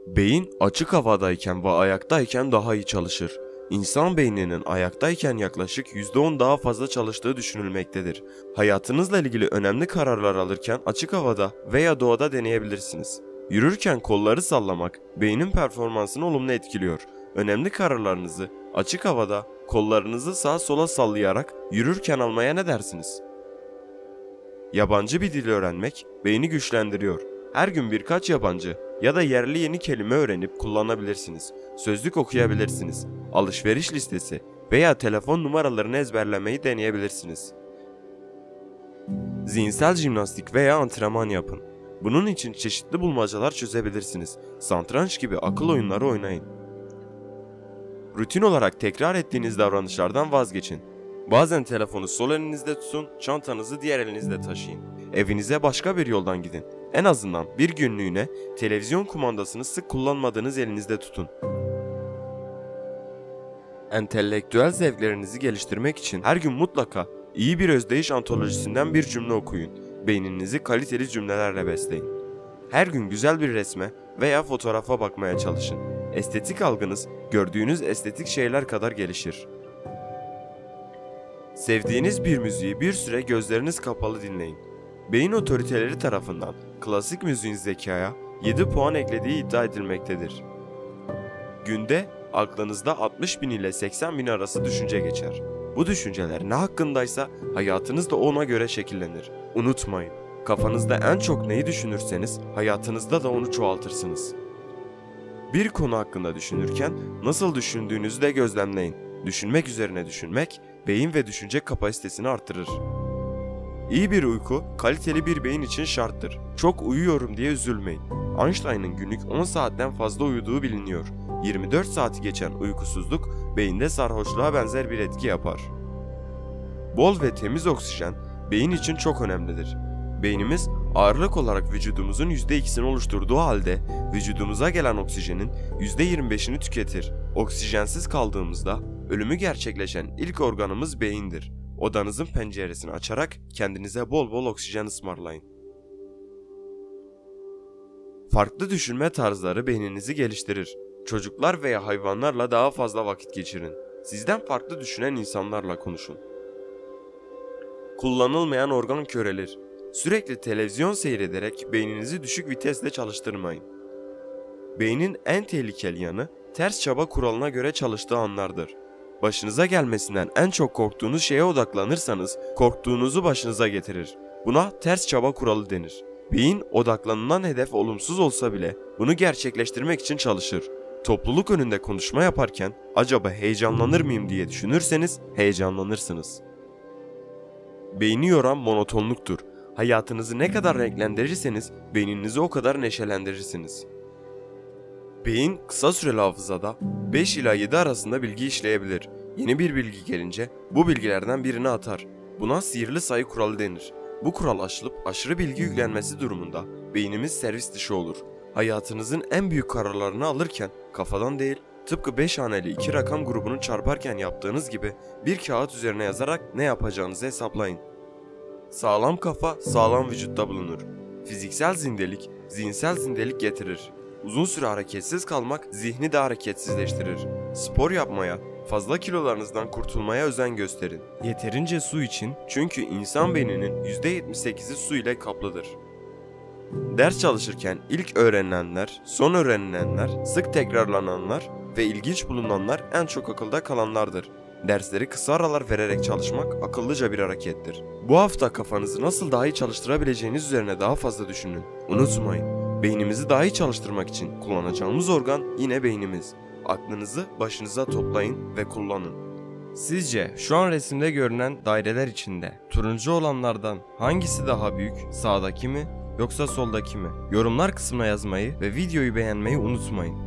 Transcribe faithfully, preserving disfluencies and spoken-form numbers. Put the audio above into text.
Beyin açık havadayken ve ayaktayken daha iyi çalışır. İnsan beyninin ayaktayken yaklaşık yüzde on daha fazla çalıştığı düşünülmektedir. Hayatınızla ilgili önemli kararlar alırken açık havada veya doğada deneyebilirsiniz. Yürürken kolları sallamak beynin performansını olumlu etkiliyor. Önemli kararlarınızı açık havada kollarınızı sağa sola sallayarak yürürken almaya ne dersiniz? Yabancı bir dil öğrenmek beyni güçlendiriyor. Her gün birkaç yabancı ya da yerli yeni kelime öğrenip kullanabilirsiniz. Sözlük okuyabilirsiniz. Alışveriş listesi veya telefon numaralarını ezberlemeyi deneyebilirsiniz. Zihinsel jimnastik veya antrenman yapın. Bunun için çeşitli bulmacalar çözebilirsiniz. Satranç gibi akıl oyunları oynayın. Rutin olarak tekrar ettiğiniz davranışlardan vazgeçin. Bazen telefonu sol elinizde tutun, çantanızı diğer elinizde taşıyın. Evinize başka bir yoldan gidin. En azından bir günlüğüne televizyon kumandasını sık kullanmadığınız elinizde tutun. Entelektüel zevklerinizi geliştirmek için her gün mutlaka iyi bir özdeyiş antolojisinden bir cümle okuyun. Beyninizi kaliteli cümlelerle besleyin. Her gün güzel bir resme veya fotoğrafa bakmaya çalışın. Estetik algınız gördüğünüz estetik şeyler kadar gelişir. Sevdiğiniz bir müziği bir süre gözleriniz kapalı dinleyin. Beyin otoriteleri tarafından klasik müziğin zekaya yedi puan eklediği iddia edilmektedir. Günde aklınızda altmış bin ile seksen bin arası düşünce geçer. Bu düşünceler ne hakkındaysa hayatınız da ona göre şekillenir. Unutmayın, kafanızda en çok neyi düşünürseniz hayatınızda da onu çoğaltırsınız. Bir konu hakkında düşünürken nasıl düşündüğünüzü de gözlemleyin. Düşünmek üzerine düşünmek, beyin ve düşünce kapasitesini artırır. İyi bir uyku, kaliteli bir beyin için şarttır. Çok uyuyorum diye üzülmeyin. Einstein'ın günlük on saatten fazla uyuduğu biliniyor. yirmi dört saati geçen uykusuzluk, beyinde sarhoşluğa benzer bir etki yapar. Bol ve temiz oksijen, beyin için çok önemlidir. Beynimiz, ağırlık olarak vücudumuzun yüzde ikisini oluşturduğu halde, vücudumuza gelen oksijenin yüzde yirmi beşini tüketir. Oksijensiz kaldığımızda, ölümü gerçekleşen ilk organımız beyindir. Odanızın penceresini açarak kendinize bol bol oksijen ısmarlayın. Farklı düşünme tarzları beyninizi geliştirir. Çocuklar veya hayvanlarla daha fazla vakit geçirin. Sizden farklı düşünen insanlarla konuşun. Kullanılmayan organ körelir. Sürekli televizyon seyrederek beyninizi düşük vitesle çalıştırmayın. Beynin en tehlikeli yanı ters çaba kuralına göre çalıştığı anlardır. Başınıza gelmesinden en çok korktuğunuz şeye odaklanırsanız korktuğunuzu başınıza getirir. Buna ters çaba kuralı denir. Beyin odaklanılan hedef olumsuz olsa bile bunu gerçekleştirmek için çalışır. Topluluk önünde konuşma yaparken acaba heyecanlanır mıyım diye düşünürseniz heyecanlanırsınız. Beyni yoran monotonluktur. Hayatınızı ne kadar renklendirirseniz beyninizi o kadar neşelendirirsiniz. Beyin kısa süreli hafızada beş ila yedi arasında bilgi işleyebilir. Yeni bir bilgi gelince bu bilgilerden birini atar. Buna sihirli sayı kuralı denir. Bu kural aşılıp aşırı bilgi yüklenmesi durumunda beynimiz servis dışı olur. Hayatınızın en büyük kararlarını alırken kafadan değil, tıpkı beş haneli iki rakam grubunu çarparken yaptığınız gibi bir kağıt üzerine yazarak ne yapacağınızı hesaplayın. Sağlam kafa sağlam vücutta bulunur. Fiziksel zindelik zihinsel zindelik getirir. Uzun süre hareketsiz kalmak zihni de hareketsizleştirir. Spor yapmaya, fazla kilolarınızdan kurtulmaya özen gösterin. Yeterince su için çünkü insan beyninin yüzde yetmiş sekizi su ile kaplıdır. Ders çalışırken ilk öğrenilenler, son öğrenilenler, sık tekrarlananlar ve ilginç bulunanlar en çok akılda kalanlardır. Dersleri kısa aralar vererek çalışmak akıllıca bir harekettir. Bu hafta kafanızı nasıl daha iyi çalıştırabileceğiniz üzerine daha fazla düşünün. Unutmayın, beynimizi daha iyi çalıştırmak için kullanacağımız organ yine beynimiz. Aklınızı başınıza toplayın ve kullanın. Sizce şu an resimde görünen daireler içinde turuncu olanlardan hangisi daha büyük? Sağdaki mi yoksa soldaki mi? Yorumlar kısmına yazmayı ve videoyu beğenmeyi unutmayın.